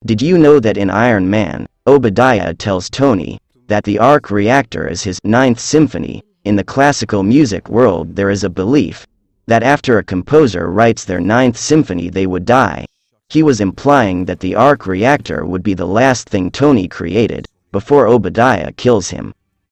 Did you know that in Iron Man, Obadiah tells Tony that the arc reactor is his ninth symphony? In the classical music world, there is a belief that after a composer writes their ninth symphony they would die. He was implying that the arc reactor would be the last thing Tony created before Obadiah kills him.